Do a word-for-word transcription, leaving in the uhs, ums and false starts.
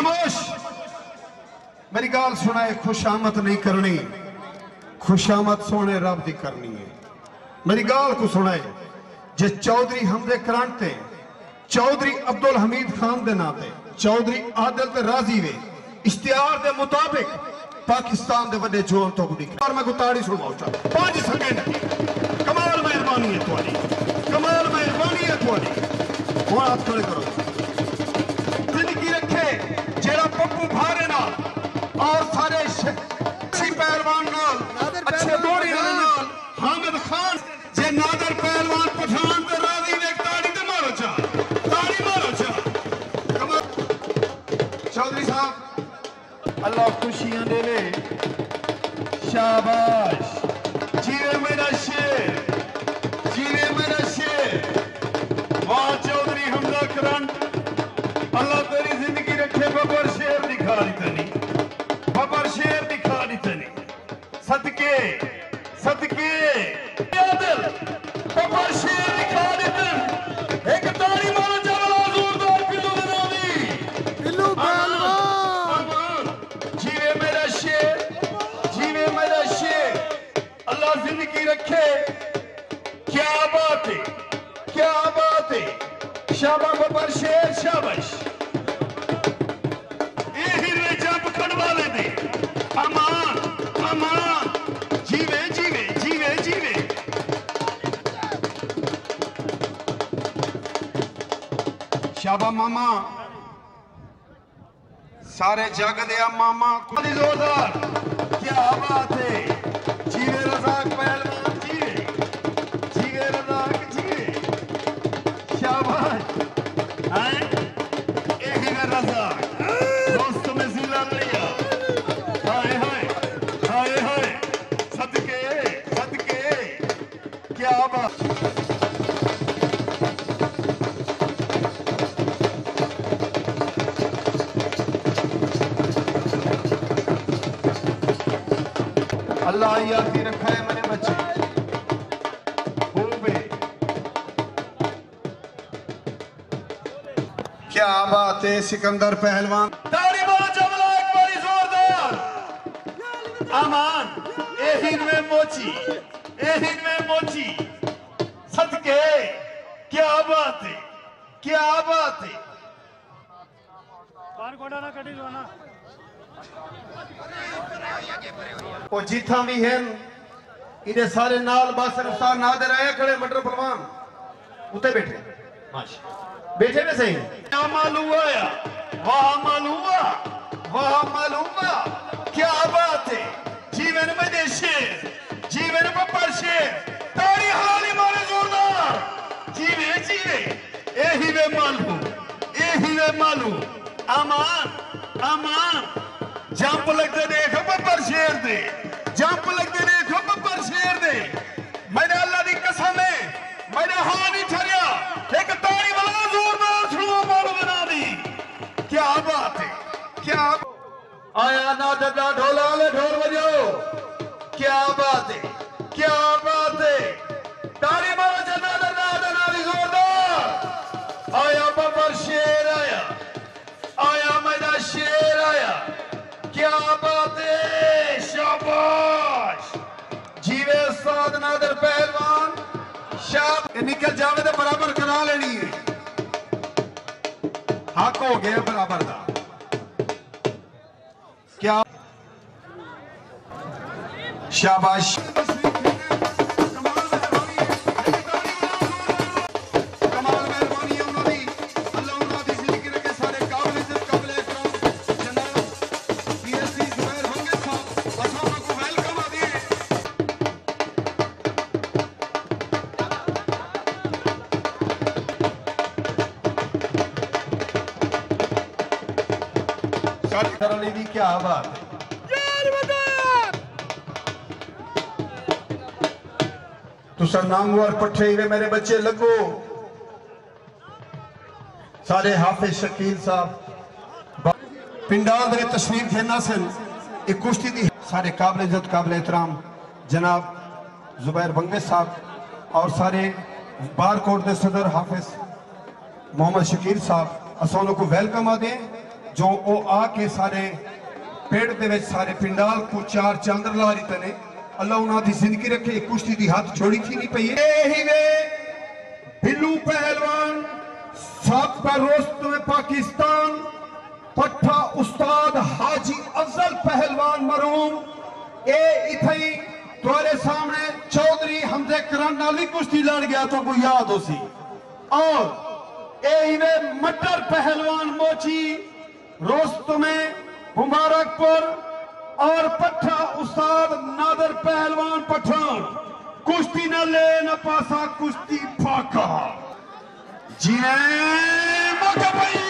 खामोश मेरी गाल सुनाए खुशामत नहीं करनी खुशामत सोने रब दी करनी है मेरी गाल को सुनाए जे चौधरी हमदे करंट थे चौधरी अब्दुल हमीद खान दे नाते चौधरी आदिल ते राजी वे इश्तिहार दे मुताबिक पाकिस्तान दे वड्डे जोन तो गुडी और मैं गुताड़ी सुनवाऊं चाह पांच सेकंड कमाल मेहरबानी है तुम्हारी कमाल मेहरबानी है तुम्हारी हुण हाथ खड़े करो जिंदगी रखे जेड़ा पप्पू भारे नाल और सारे अच्छी पहलवान नाल अच्छे बोरी नाल हामिद खान जे नादर पहलवान पठान ते राजी ने ताड़ी ते मारो चा ताड़ी मारो चा चौधरी साहब अल्लाह खुशियां दे ले शाबाश जीवे मेरा शेर जीवे मेरा शेर वाह चौधरी हमजा करंट अल्लाह तेरी जिंदगी रखे बबर शेर दिखा दी तनी बबर शेर दिखा दी तनी सदके सदके आदिल बबर शेर दिखा दी तन एक ताड़ी मारो जरा जोरदार पिल्लू बना दी पिल्लू पहलवान जीवे मेरा शेर जीवे मेरा शेर अल्लाह जिंदगी रखे क्या बात है क्या बात है शाबा बबर शेर शाबाश अमान अमान जीवे जीवे जीवे जीवे शाबा मामा सारे जग दिया मामा जोरदार क्या बात है जीवे रज़ाक पहलवान जीवे जीवे रज़ाक जीवे शाबाश हैं एक ही रज़ाक दोस्त में जिला लिया हाय हाय हाय हाय सदके सदके क्या बात अल्लाह याद रखा है मेरे बच्चे क्या बात है सिकंदर पहलवान ताड़ी बोलो जमला एक बारी जोरदार अमान एहिन में मोची एहिन में मोची सदके क्या बात है क्या बात है बार गोड़ा ना कटी जो ना वो जीथा भी हैं इधर सारे नाल बासर उस्ताद नादर आए खड़े मटर पहलवान उते बैठे माशा बैठे में सही क्या मालूम आया वाह मालूम वाह मालूम क्या बात है जीवन में दे शेर जीवन में पर शेर ताड़ी हाली मारे जोरदार जीवे जीवे यही वे मालूम यही वे मालूम अमान अमान जंप लगते देखो बब्बर शेर दे जंप लगते देखो बब्बर शेर दे मेरे अल्लाह की कसम है मेरे हाँ नहीं ठहरिया एक ताड़ी वाला जोरदार छुआ मारो बना दी क्या बात है क्या आया ना डबला ढोला ले ढोल बजाओ क्या बात है क्या बात है ताड़ी मारो जना डरना डरना जोरदार आया बब्बर शेर आया आया मेरा शेर आया क्या बात है शाबाश जीवे उस्ताद नादर पहलवान शाब निकल जावे तो बराबर करा लेनी है हक हो गया बराबर का क्या शाबाश क्या बात है तुसा नांगवर पट्ठे रे मेरे बच्चे लगो सारे हाफिज शकील साहब पिंडाल दे तशरीफ देना सन एक कुश्ती दी सारे काबिल इज्जत काबिल एहतराम जनाब जुबैर बंगे साहब और सारे बारकोट के सदर हाफिज मोहम्मद शकील साहब असोनों को वेलकम आ दें जो ओ आके सारे पेड़ दे विच सारे पिंडाल को चार चांदर ला रही ने अल्लाह उन्हां दी जिंदगी रखे कुश्ती दी हाथ छोड़ी थी नहीं पई ही वे बिल्लू पहलवान साबका रोस्तम पाकिस्तान पट्ठा उस्ताद हाजी अफजल पहलवान मरूम ए इथई तुम्हारे सामने चौधरी हमजे करंट नाली कुश्ती लड़ गया तो को याद हो सी और ए वे मटर पहलवान मोची रोस्तम मुबारकपुर और पट्ठा उस्ताद नादर पहलवान पठान कुश्ती न ले न पासा कुश्ती फाका जी मौका भाई